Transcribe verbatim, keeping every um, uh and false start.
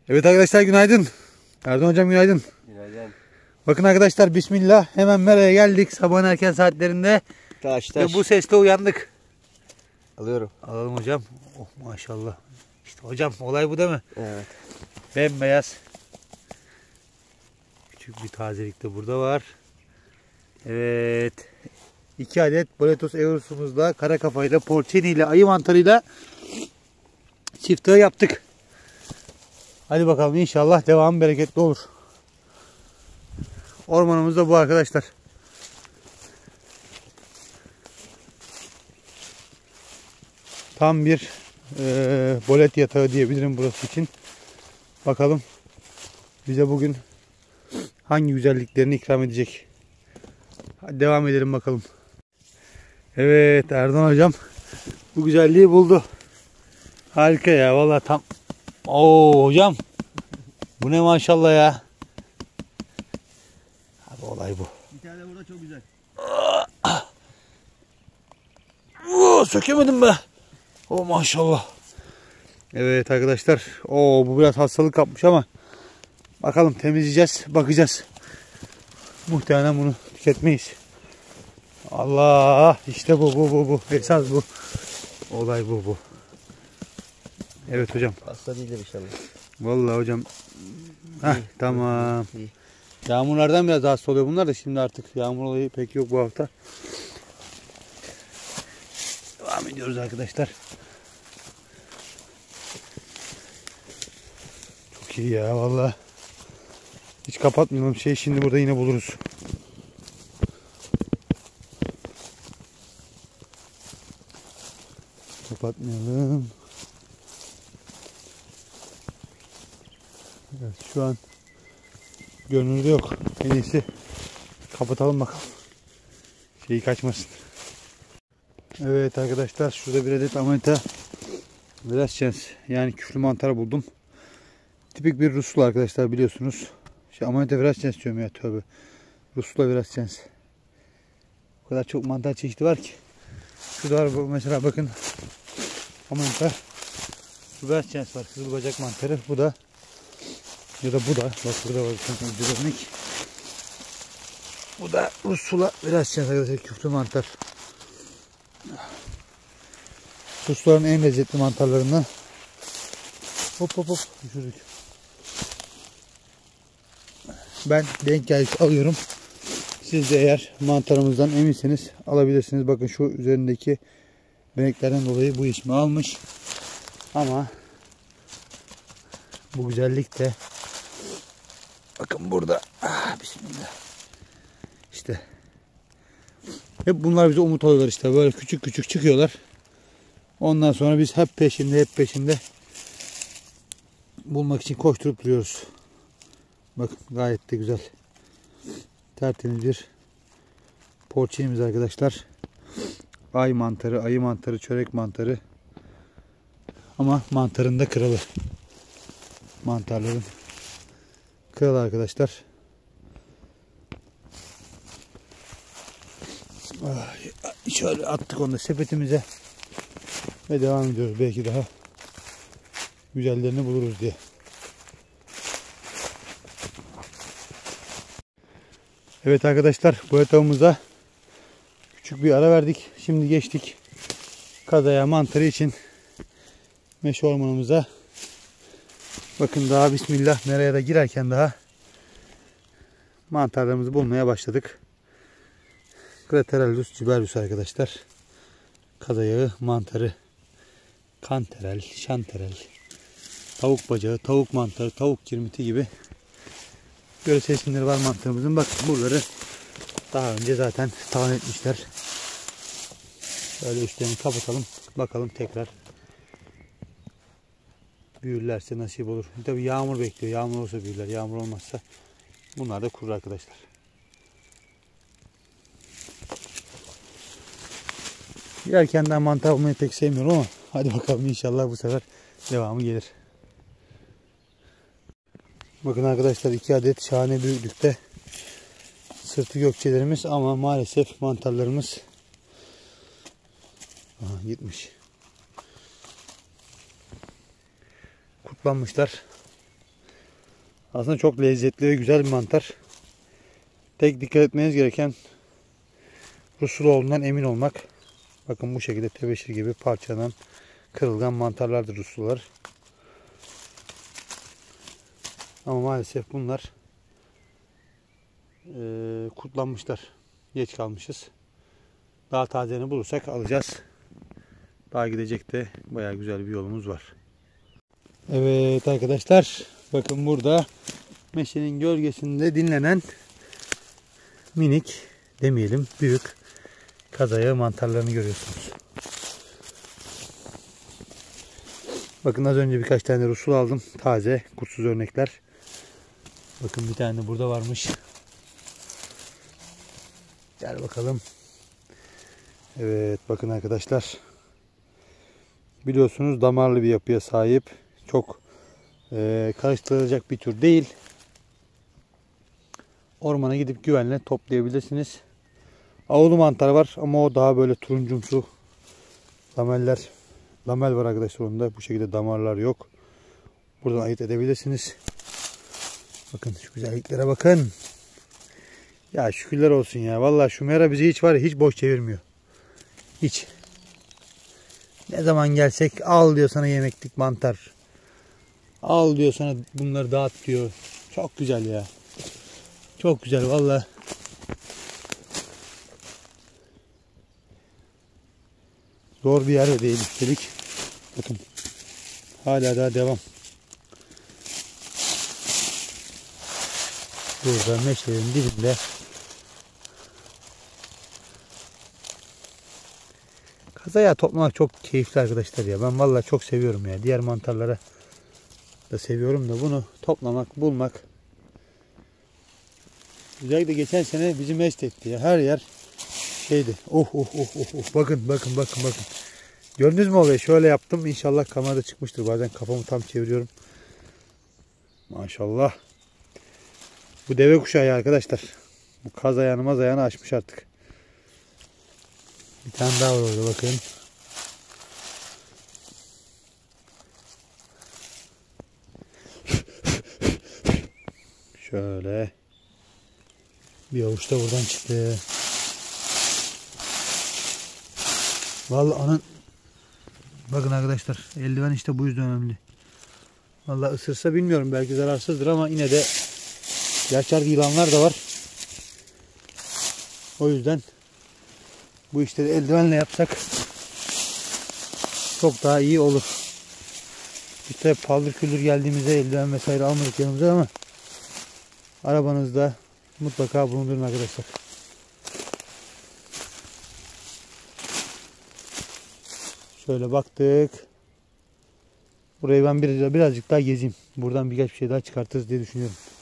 Evet arkadaşlar günaydın. Erdoğan hocam günaydın. Günaydın. Bakın arkadaşlar bismillah hemen meraya geldik sabahın erken saatlerinde. Taş taş. Ve bu sesle uyandık. Alıyorum. Alalım hocam. Oh maşallah. İşte hocam olay bu değil mi? Evet. Bembeyaz. Küçük bir tazelik de burada var. Evet. iki adet Boletus Eurus'umuzla, kara kafayla, porcini ile, ayı mantarıyla çiftliği yaptık. Hadi bakalım inşallah devamı bereketli olur. Ormanımız da bu arkadaşlar. Tam bir e, bolet yatağı diyebilirim burası için. Bakalım bize bugün hangi güzelliklerini ikram edecek. Hadi devam edelim bakalım. Evet Erdoğan hocam bu güzelliği buldu. Harika ya vallahi tam. Oo hocam. Bu ne maşallah ya. Abi olay bu. Bir tane burada çok güzel. Oo, sökemedim be. O maşallah. Evet arkadaşlar. Oo bu biraz hastalık kapmış ama bakalım temizleyeceğiz, bakacağız. Muhtemelen bunu tüketmeyiz. Allah işte bu bu bu bu. Esas bu. Olay bu bu. Evet hocam. Hasta değildir inşallah. Vallahi hocam. Heh, tamam. İyi. Yağmurlardan biraz hasta oluyor bunlar da şimdi artık yağmur olayı pek yok bu hafta. Devam ediyoruz arkadaşlar. Çok iyi ya vallahi. Hiç kapatmayalım şey şimdi burada yine buluruz. Kapatmayalım. Evet şu an görünürde yok. En iyisi kapatalım bakalım. Şeyi kaçmasın. Evet arkadaşlar şurada bir adet Amanita Vrascens yani küflü mantar buldum. Tipik bir Rusula arkadaşlar biliyorsunuz. Şey Amanita Vrascens diyorum ya tövbe. Rusula Vrascens. O kadar çok mantar çeşidi var ki. Şurada var mesela bakın. Amanita Vrascens var. Kızıl bacak mantarı. Bu da ya da bu da bak burada var. Bu da Rusula Vrascens arkadaşlar küflü mantar. Rusların en lezzetli mantarlarından. Hop hop hop düşürdük. Ben denk gelip alıyorum. Siz de eğer mantarımızdan eminseniz alabilirsiniz. Bakın şu üzerindeki beneklerden dolayı bu ismi almış. Ama bu güzellik de bakın burada. Ah, bismillah. İşte hep bunlar bize umut oluyorlar işte. Böyle küçük küçük çıkıyorlar. Ondan sonra biz hep peşinde hep peşinde bulmak için koşturup duruyoruz. Bakın gayet de güzel. Tertemiz bir porcinimiz arkadaşlar. Ay mantarı, ayı mantarı, çörek mantarı. Ama mantarın da kralı. Mantarların kralı arkadaşlar. Şöyle attık onu da sepetimize. Ve devam ediyoruz. Belki daha güzellerini buluruz diye. Evet arkadaşlar bu etapımıza küçük bir ara verdik. Şimdi geçtik kazaya mantarı için meşe ormanımıza. Bakın daha bismillah nereye de girerken daha mantarlarımızı bulmaya başladık. Craterellus ciberus arkadaşlar. Kazayağı mantarı. Kanterel, şanterel, tavuk bacağı, tavuk mantarı, tavuk kirmiti gibi görsel isimleri var mantarımızın. Bakın buraları daha önce zaten talan etmişler. Şöyle üstlerini kapatalım. Bakalım tekrar büyürlerse nasip olur. Tabi yağmur bekliyor. Yağmur olsa büyürler. Yağmur olmazsa bunlar da kurur arkadaşlar. Yerkenden mantar bulmayı pek sevmiyorum ama hadi bakalım inşallah bu sefer devamı gelir. Bakın arkadaşlar iki adet şahane büyüklükte sırtı gökçelerimiz ama maalesef mantarlarımız aha, gitmiş. Kurtlanmışlar. Aslında çok lezzetli ve güzel bir mantar. Tek dikkat etmeniz gereken rusul olduğundan emin olmak. Bakın bu şekilde tebeşir gibi parçalanan, kırılgan mantarlardır rusullar. Ama maalesef bunlar e, kurtlanmışlar. Geç kalmışız. Daha tazeni bulursak alacağız. Daha gidecek de bayağı güzel bir yolumuz var. Evet arkadaşlar. Bakın burada meşenin gölgesinde dinlenen minik demeyelim büyük kazayağı mantarlarını görüyorsunuz. Bakın az önce birkaç tane rusul aldım. Taze, kurtsuz örnekler. Bakın bir tane de burada varmış. Gel bakalım. Evet bakın arkadaşlar. Biliyorsunuz damarlı bir yapıya sahip. Çok e, karıştırılacak bir tür değil. Ormana gidip güvenle toplayabilirsiniz. Avlu mantarı var ama o daha böyle turuncumsu. Lameller. Lamel var arkadaşlar onda. Bu şekilde damarlar yok. Buradan ayırt edebilirsiniz. Bakın şu güzelliklere bakın. Ya şükürler olsun ya. Vallahi şu mera bizi hiç var ya hiç boş çevirmiyor. Hiç. Ne zaman gelsek al diyor sana yemeklik mantar. Al diyor sana bunları dağıt diyor. Çok güzel ya. Çok güzel vallahi. Zor bir yer de değil üstelik. Bakın. Hala daha devam. Burada meşelerin dibinde kazaya toplamak çok keyifli arkadaşlar ya. Ben vallahi çok seviyorum ya. Diğer mantarlara da seviyorum da bunu toplamak, bulmak. Özellikle geçen sene bizi mest etti ya. Her yer şeydi. Oh oh oh oh oh. Bakın bakın bakın bakın. Gördünüz mü olayı? Şöyle yaptım. İnşallah kamerada çıkmıştır. Bazen kafamı tam çeviriyorum. Maşallah. Bu deve kuşağı arkadaşlar. Bu kaz ayağını maz ayağını açmış artık. Bir tane daha var orada bakın. Şöyle. Bir avuç da buradan çıktı. Vallahi anın. Bakın arkadaşlar eldiven işte bu yüzden önemli. Vallahi ısırsa bilmiyorum belki zararsızdır ama yine de gerçek yılanlar da var. O yüzden bu işleri eldivenle yapsak çok daha iyi olur. İşte paldır küldür geldiğimizde eldiven vesaire almadık yanımıza ama arabanızda mutlaka bulundurun arkadaşlar. Şöyle baktık. Burayı ben biraz, birazcık daha gezeyim. Buradan birkaç bir şey daha çıkartırız diye düşünüyorum.